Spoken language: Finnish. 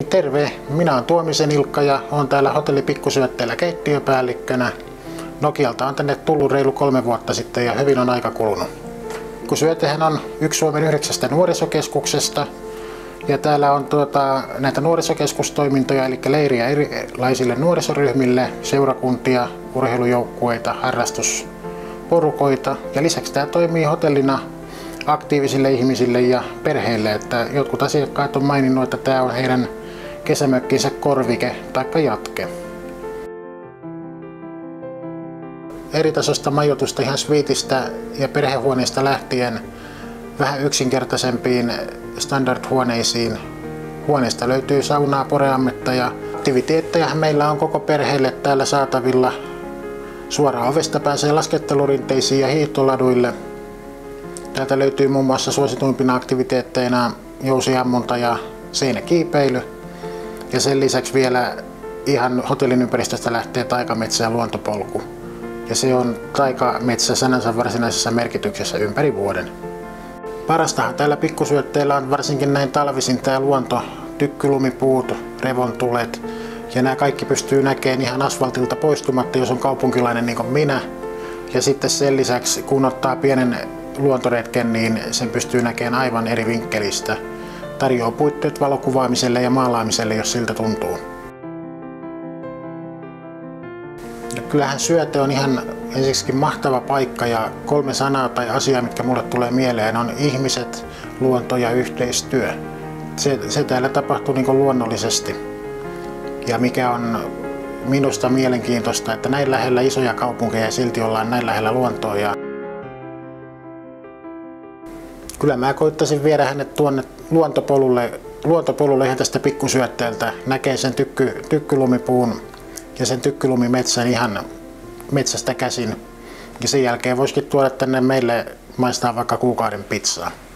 Terve, minä olen Tuomisen Ilkka ja olen täällä Hotelli Pikkusyötteellä keittiöpäällikkönä. Nokialta on tänne tullut reilu 3 vuotta sitten ja hyvin on aika kulunut. Pikkusyötehän on yksi Suomen 9 nuorisokeskuksesta ja täällä on näitä nuorisokeskustoimintoja, eli leiriä erilaisille nuorisoryhmille, seurakuntia, urheilujoukkueita, harrastusporukoita ja lisäksi tämä toimii hotellina aktiivisille ihmisille ja perheille, että jotkut asiakkaat on maininnut, että tämä on heidän kesämökkinsä korvike tai jatke. Eritasoista majoitusta ihan sviitistä ja perhehuoneista lähtien vähän yksinkertaisempiin standardhuoneisiin. Huoneesta löytyy saunaa, poreammetta ja aktiviteetteja meillä on koko perheelle täällä saatavilla. Suoraan ovesta pääsee laskettelurinteisiin ja hiihtoladuille. Täältä löytyy muun muassa suosituimpina aktiviteetteina jousiammunta ja seinäkiipeily. Ja sen lisäksi vielä ihan hotellin ympäristöstä lähtee taikametsä ja luontopolku. Ja se on taikametsä sanansa varsinaisessa merkityksessä ympäri vuoden. Parastahan täällä Pikkusyötteellä on varsinkin näin talvisin tämä luonto, tykkylumipuut, revontulet. Ja nämä kaikki pystyy näkemään ihan asfaltilta poistumatta, jos on kaupunkilainen niin kuin minä. Ja sitten sen lisäksi kun ottaa pienen luontoretken, niin sen pystyy näkemään aivan eri vinkkelistä. Tarjoaa puitteet valokuvaamiselle ja maalaamiselle, jos siltä tuntuu. Ja kyllähän Syöte on ihan ensiksi mahtava paikka ja 3 sanaa tai asiaa, mitkä mulle tulee mieleen, on ihmiset, luonto ja yhteistyö. Se täällä tapahtuu niin kuin luonnollisesti. Ja mikä on minusta mielenkiintoista, että näin lähellä isoja kaupunkeja ja silti ollaan näin lähellä luontoa. Ja kyllä mä koittaisin viedä hänet tuonne luontopolulle ihan tästä Pikkusyötteeltä. Näkee sen tykkylumipuun ja sen tykkylumimetsän ihan metsästä käsin. Ja sen jälkeen voisikin tuoda tänne meille maistaa vaikka kuukauden pizzaa.